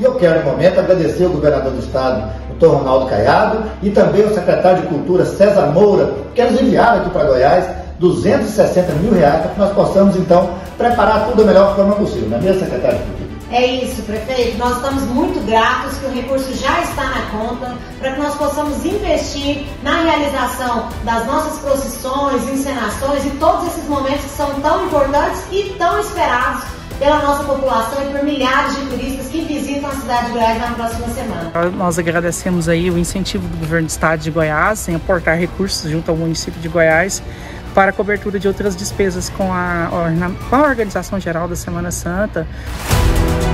eu quero, no momento, agradecer ao governador do estado, o Dr. Ronaldo Caiado, e também ao secretário de Cultura, César Moura, que eles enviaram aqui para Goiás R$260 mil para que nós possamos, então, preparar tudo da melhor forma possível. Não é mesmo, secretário de Cultura? É isso, prefeito. Nós estamos muito gratos que o recurso já está na conta para que nós possamos investir na realização das nossas procissões, encenações e todos esses momentos que são tão importantes e tão esperados pela nossa população e por milhares de turistas que visitam a cidade de Goiás na próxima semana. Nós agradecemos aí o incentivo do governo do estado de Goiás em aportar recursos junto ao município de Goiás para a cobertura de outras despesas com a organização geral da Semana Santa.